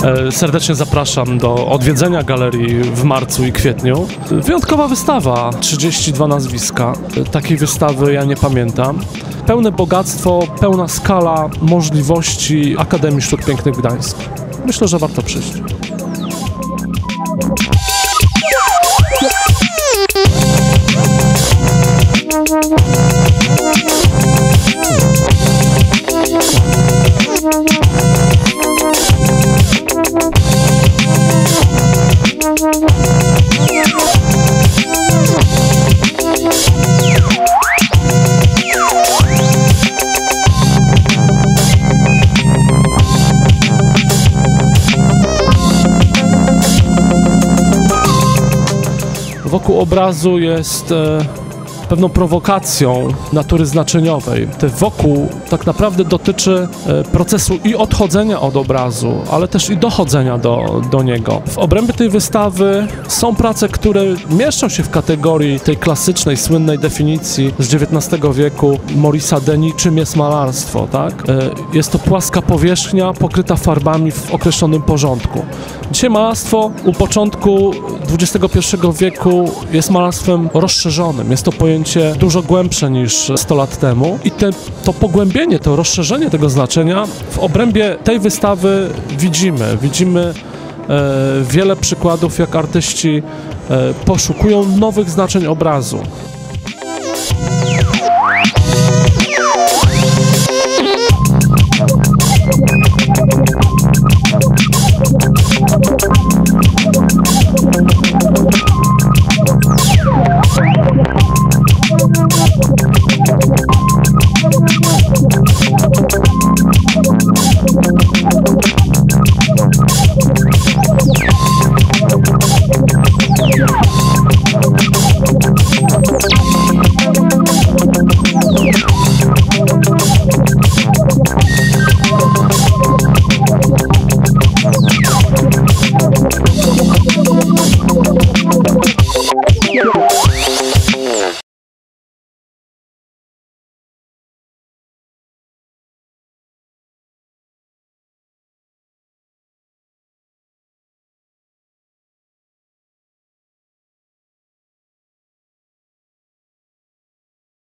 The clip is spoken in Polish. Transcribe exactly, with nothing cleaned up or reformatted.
Serdecznie zapraszam do odwiedzenia galerii w marcu i kwietniu. Wyjątkowa wystawa, trzydzieści dwa nazwiska. Takiej wystawy ja nie pamiętam. Pełne bogactwo, pełna skala możliwości Akademii Sztuk Pięknych w Gdańsku. Myślę, że warto przyjść. Wokół obrazu jest e, pewną prowokacją natury znaczeniowej. Te wokół tak naprawdę dotyczy e, procesu i odchodzenia od obrazu, ale też i dochodzenia do, do niego. W obrębie tej wystawy są prace, które mieszczą się w kategorii tej klasycznej, słynnej definicji z dziewiętnastego wieku Maurice'a Denis, czym jest malarstwo, tak? E, jest to płaska powierzchnia pokryta farbami w określonym porządku. Dzisiaj malarstwo u początku dwudziestego pierwszego wieku jest malarstwem rozszerzonym. Jest to pojęcie dużo głębsze niż sto lat temu i te, to pogłębienie, to rozszerzenie tego znaczenia w obrębie tej wystawy widzimy. Widzimy e, wiele przykładów, jak artyści e, poszukują nowych znaczeń obrazu.